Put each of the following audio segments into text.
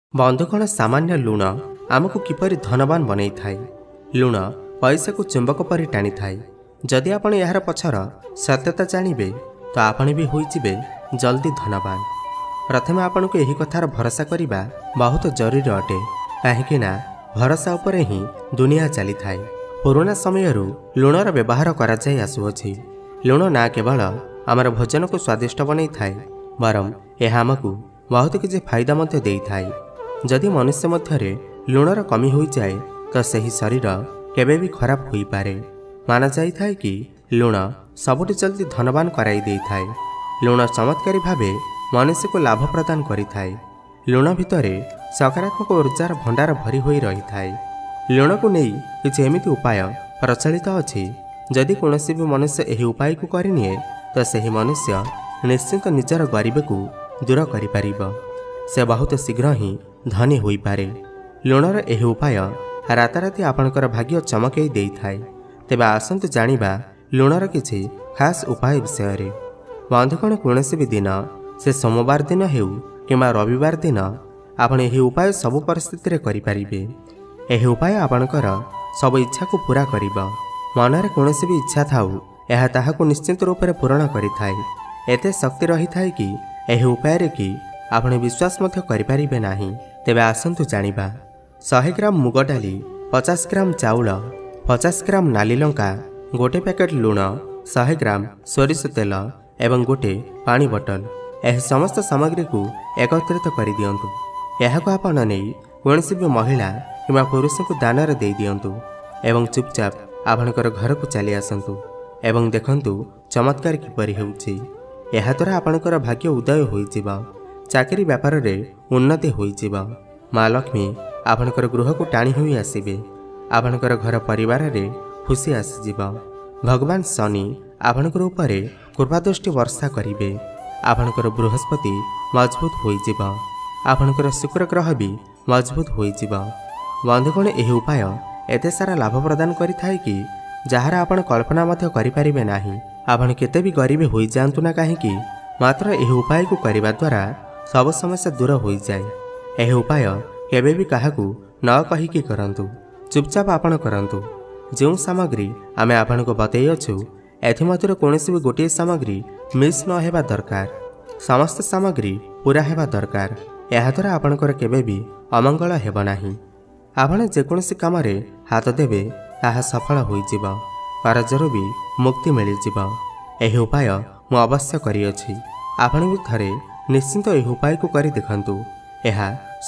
बंधुगण सामान्य लुण आमको किपरि धनवान बनई थाए। लुण पैसा को चुंबक परि टाणी थाए। जदि आपण यार पछर सत्यता जानिबे तो आपण भी होइजिबे जल्दी धनवान। प्रथमे आपण को यही कथार भरोसा करिबा बहुत जरूरी अटे, कहीं भरोसा उपरे ही दुनिया चली थाए। पुराना समयरू लुणर व्यवहार करा जाय आसुअछि। लुण ना केवल आमर भोजन को स्वादिष्ट बनई थाए, बरम यह आमको बहुत किसी फायदा मध्य देई थाए। जदि मनुष्य मध्यरे लुणर कमी हो जाए तो सही शरीर केबे भी खराब होई पारे। माना जाई थाए कि लुण सबुठ जल्दी धनवान कराई देई थाए। लुण चमत्कारी भावे मनुष्य को लाभ प्रदान करि थाए। लुण भितरे सकारात्मक ऊर्जार भंडार भरी होई रही थाए। लुण को नहीं किसी एमिति उपाय प्रचलित अछि, जदि कोनोसी भी मनुष्य एही उपाय को करिनिए तो सही मनुष्य निश्चित निजर गरीब को दूर करि परिबो। से बहुत शीघ्र ही धनी होई पारे। लुणर एही उपाय राताराति आपणकर भाग्य चमकई देई थाए। तेबे आसंतु जानिबा लुणर किछि खास उपाय विषय। बंधुगण कोनोसी भी दिन, से सोमवार दिन हेउ किंबा रविवार दिन, आपण एही उपाय सब परिस्थिति रे करि परिबे। एही उपाय आपणकर सब इच्छा को पूरा करिबो। मनरे कोनोसी भी इच्छा थाउ, यह ताहाको निश्चित रूप से पूरण करि थाए। एते शक्ति रही थाए कि एही उपाय रे कि आपण विश्वास मध्य करि परिबे नाही। तेबे आसंतु जानिबा 100 ग्राम मुग डाली, 50 ग्राम चाउल, 50 ग्राम नाली लंका, गोटे पैकेट लुण, 100 ग्राम सोरिष तेल एवं गोटे पानी बोतल, यह समस्त सामग्री को एकत्रित कर दियंतु। यहाको आपण नहीं कोनसी भी महिला किंबा पुरुष को दान रे दे दियंतु एवं चुपचाप आपणकर घर को चली आसंतु एवं देखंतु चमत्कार किपरि हेउछि। यह द्वारा आपणकर भाग्य उदय होइजिबा। चाकरी व्यापार रे उन्नति होइजिबा। माँ लक्ष्मी आपणकर गृह को टाणी होई आसिबे। आपणकर घर परिवार रे खुशी आसीजिबा। भगवान शनि आपणकर उपरे कृपा दृष्टि वर्षा करिबे। आपणकर बृहस्पति मजबूत होइजिबा। आपणकर शुक्र ग्रह भी मजबूत होइजिबा। बंधुगण एही उपाय एते सारा लाभ प्रदान करि थाए कि जहार आपण कल्पना मध्य करि परिबे नाही। आपण केते भी गरीब होई जांतु ना काहेकि, मात्र एही उपाय को करिबा द्वारा सब समस्या दूर हो जाए। यह उपाय केबे भी काहाकू न कहिकी करंतु, चुपचाप आपण करंतु। जो सामग्री आमे आपण को बतई अछु, एथिमतिर कोनोसी भी गोटे सामग्री मिस न हेबा दरकार। समस्त सामग्री पूरा हेबा दरकार। यह द्वारा आपणकर केबे भी अमंगल हेबो नाही। आपण जेकोनोसी काम रे हाथ देबे ताहा सफल होई जिवो। कर्जरू भी मुक्ति मिली जिवो। यह उपाय मु अवश्य करी अछि। आपण भी थरे निश्चिंत यह उपाय को करी देखंतु। यह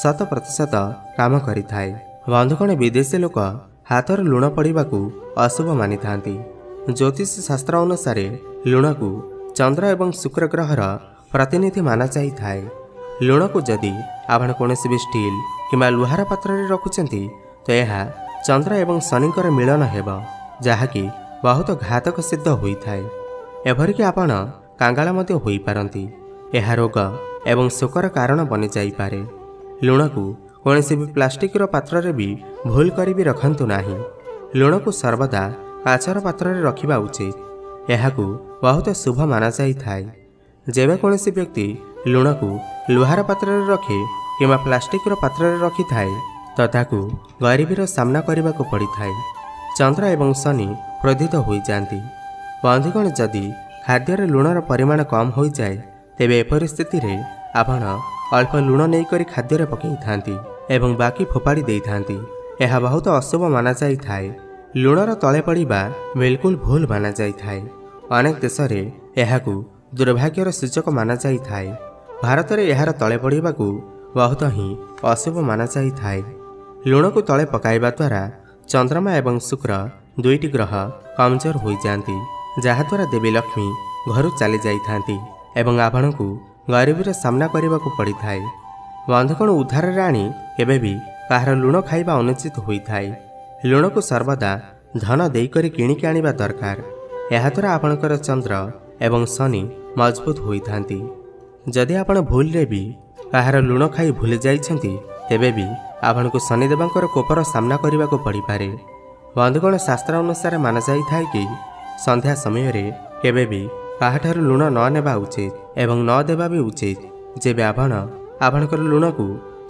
100% काम करि थाए। बंधुगण विदेशी लोक हाथर लुण पड़वा को अशुभ मानि थांती। ज्योतिष शास्त्र अनुसार लुण को चंद्र एवं शुक्र ग्रहर प्रतिनिधि माना जाई थाए। लुण को जदि आपण कोनोसी भी स्टील किंबा लुहार पात्र रे रखुचंती तो यह चंद्र एवं शनिकर मिलन हेबो, जहाँकि बहुत घातक सिद्ध होई थाए। एभरिक आपण कांगाल मध्य होई पारंती। यह रोग एवं शोकर कारण बनी जाई पारे। लुण को कोनोसी भी प्लास्टिक रो पात्र रे भी भूल करी भी रखंतु नाही। लुण को सर्वदा काचर पात्र रे रखिबा उचित। यह को बहुत शुभ माना जाई थाए। जेबे कोनोसी व्यक्ति लुण को लुहार पात्र रे रखे किंबा प्लास्टिक रो पात्र रे रखि थाए तो ताकू गरीबीर सामना करने को पड़ी थाए। चंद्र एवं शनि क्रोधित हो जाती। बंधुगण जदि खाद्य लुणर परिमाण कम हो जाए तेबे एपरि स्थिति रे आपण अल्प लुण नहीं करी खाद्य पकई थांती एवं बाकी फोपाड़ी दे थांती। यह बहुत अशुभ माना जाई थाए। लुणर तले पड़िबा बिल्कुल भूल माना जाई थाए। अनेक देश रे यहाकू दुर्भाग्यर सूचक माना जाई थाए। भारत रे यार तले पड़िबा को बहुत ही अशुभ माना जाई थाए। लुण को तले पकाइबा द्वारा चंद्रमा एवं शुक्र दुईटी ग्रह कमजोर हो जाती, जहा द्वारा देवी लक्ष्मी घर चली जाई थांती एवं आपण को गरीबीर सामना करने को पड़ी थाए। बंधुगण उधार राणी केबे भी काहार लुण खाइबा अनुचित होई थाए। लुण को सर्वदा धन देकर किणिकी आनिबा दरकार। यह द्वारा आपणकर चंद्र एवं शनि मजबूत होई थांती। जदि आपण भूल रे भी काहार लुण खाई भूली जाइछंती तेबे भी आपण को शनिदेवंकर कोपर सामना करने को पड़ी पारे। बंधुगण शास्त्र अनुसार माना जाई थाए कि संध्या समय रे केबे भी काहाठारु लुण न नेबा उचित एवं न देबा भी उचित। जेबे आपण आपणकर लुण को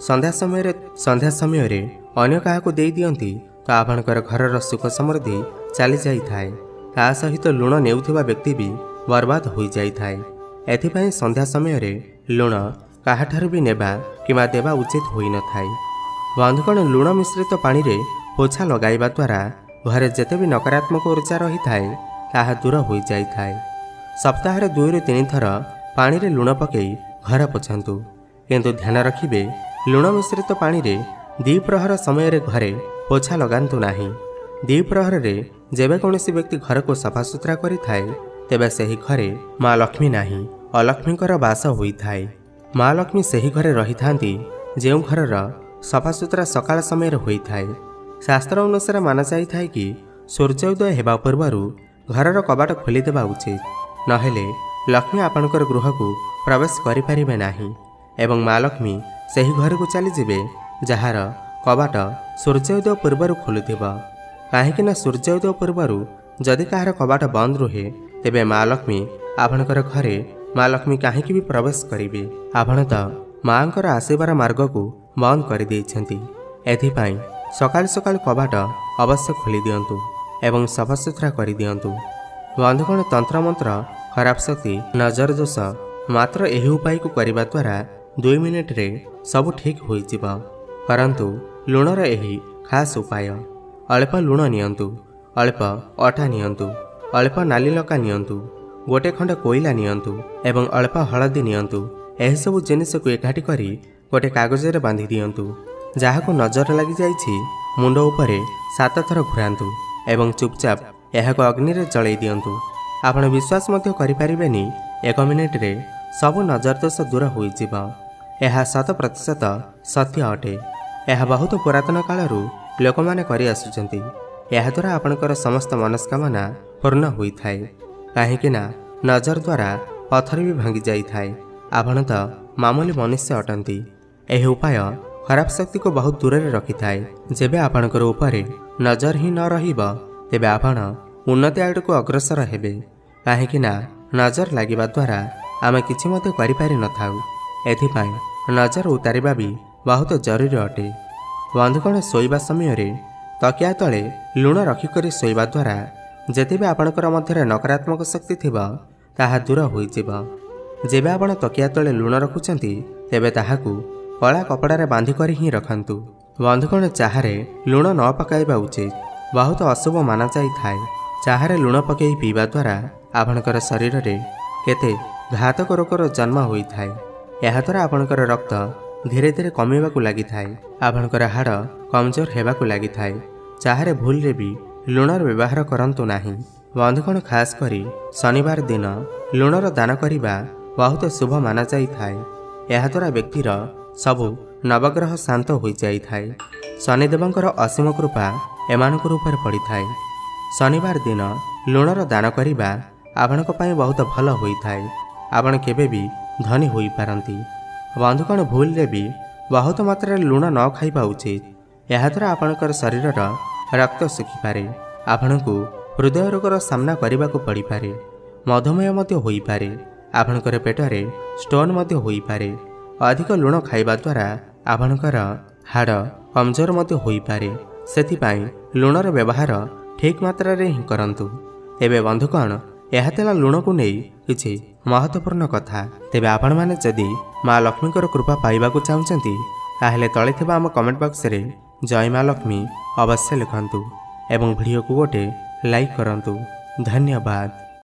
संध्या समय अन्य काहाकू देई दियंती तो आपणकर घरर सुख समृद्धि चली जाई थाए। ता सहित लुण नेउथिबा व्यक्ति भी बर्बाद हो जाई थाए। एथिपाई संध्या समय लुण काहाठार भी नेबा किंवा देवा उचित होई न थाए। बंधुगण लुण मिश्रित पानी रे पोछा लगाइबा द्वारा घरे जेते भी नकारात्मक ऊर्जा रही थाए ताहा दूर हो जाई थाए। सप्ताह 2 ରୁ 3 थर पानी रे लुण पकई घर पोछंतु, किंतु ध्यान रखिबे लुण मिश्रित पानी रे द्विप्रहर समय घरे पोछा लगांतु नाही। द्विप्रहर रे जेबे कौनसी व्यक्ति घर को सफा सुतरा करि थाए तेबे सही घरे माँ लक्ष्मी नाही अलक्ष्मीकर बास होई थाए। माँ लक्ष्मी सही घरे रही थांती जेउ घरर सफा सुतरा सकाळ समय होई थाए। शास्त्र अनुसार माना जाई थाए कि सूर्योदय हेबा पूर्वरु घरर कबाट खोली देबा उचित, नहेले लक्ष्मी आपणकर गृह को प्रवेश करि परिबे नाही एवं माँ लक्ष्मी सही घर को चली जिबे जहार कबाट सूर्योदय पूर्वरु खोलुथिबा। काहेकि ना सूर्योदय पूर्वरु जदि काहार कबाट बंद रुहे तेबे माँ लक्ष्मी आपणकर घरे माँ लक्ष्मी काहेकि भी प्रवेश करिबे। आपण तो माँकर आसीबार मार्ग को बंद कर देइछंती। एथिपाई सकाल सकाल कबाट अवश्य खोली दियंतु एवं सफा सुथरा कर दियंतु। बंधुगण तंत्र मंत्र खराब शक्ति नजर दोष मात्र एही उपाय को करिबा द्वारा 2 मिनिट रे सब ठीक होई जिबा। परंतु लुणर एही खास उपाय अल्प लुण नियंतु, अल्प अटा नियंतु, अल्प नाली लका नियंतु, गोटे खंड कोइला नियंतु एवं अल्प हलदी नियंतु। एही सब जिनिस को एकाठी करी गोटे कागज रे बांधी दियंतु। जहाको नजर लगी जाइछि मुंड उपरे 7 थर घुरांतु एवं चुपचाप एहाको अग्नि रे जळै दियंतु। आपण विश्वास मध्य करि परिबेनी 1 मिनिट रे सब नजर दोष दूर होई जिबा। एहा 100% सत्य अटे। एहा बहुत पुरातन कालरू लोक माने करि आसुचंती। एहा द्वारा आपणकर समस्त मनस्कामना पूर्ण होई थाए। काहेकि ना नजर द्वारा पत्थर भी भांगी जाई थाए। आपण तो मामूली मनुष्य अटंती। एही उपाय खराब शक्ति को बहुत दूर रे रखि थाए। जेबे आपणकर उपरे नजर ही न रहिबा तेबे आपण उन्नति आड़ को अग्रसर हेबे। काहेकि ना नजर लागिबा द्वारा आमे किछि मते करि पारि न थाउ। एथिपाई नजर उतारिबा भी बहुत जरूरी अटे। बंधुगण शोइबा समय रे तकिया तले लुण रखिकरी शोइबा द्वारा जेते भी आपणकर मध्यरे नकारात्मक शक्ति थिबा ताहा दूर होई जिबा। जेबे आपण तकिया तले लुण रखुचंती तेबे ताहाकू कला कपड़ा रे बांधी करी ही रखंतु। बंधुगण चाहारे लुण न पकाइबा उचित, बहुत अशुभ माना जाई थाए। चाहारे लुण पकई पीवा द्वारा आपणकर शरीर रे केते घातक रोगर जन्म होई थाए। एहा द्वारा आपणकर रक्त धीरे धीरे कमीबाकू लागि थाए। आपणकर हाड़ कमजोर हेबाकू लागि थाए। चाहारे भूल रे भी लुणर व्यवहार करंतु नाही। बंधुगण खास करी शनिवार दिन लुणर दान करिबा बहुत शुभ माना जाई थाए। एहा द्वारा व्यक्तिर सबु नवग्रह शांत होई जाई थाए। शनिदेवंकर असीम कृपा एमानकर ऊपर पड़ी थाए। शनिवार दिन लुणर दान करिबा आपणक पई बहुत भल होई थाए। आपण केबे भी धनी होई पारंती। बंधुगण भूल रे भी बहुत मात्रा लुण न खाइबा उचित। एहा द्वारा आपणकर शरीरर रक्त सुखी पारे। आपणकू हृदय रोगर सामना करबाकू पड़ी पारे। मधुमेह मध्य होई पारे। आपणकर पेटरे स्टोन मध्य होई पारे। अधिक लुण खाइबा द्वारा आपणकर हाड़ कमजोर मध्य होई पारे। सेथिपाई लुणर व्यवहार ठीक मात्रा रे ही करंतु। एबे बंधुगण एहा तेला लुण को नहीं किछि महत्वपूर्ण कथा। तेबे आपण माने जदि माँ लक्ष्मीकर कृपा पाइबाकू चाहुचंती ताहेले तळे थिबा आम कमेंट बॉक्स रे जय माँ लक्ष्मी अवश्य लिखंतु एवं वीडियो को गोटे लाइक करंतु। धन्यवाद।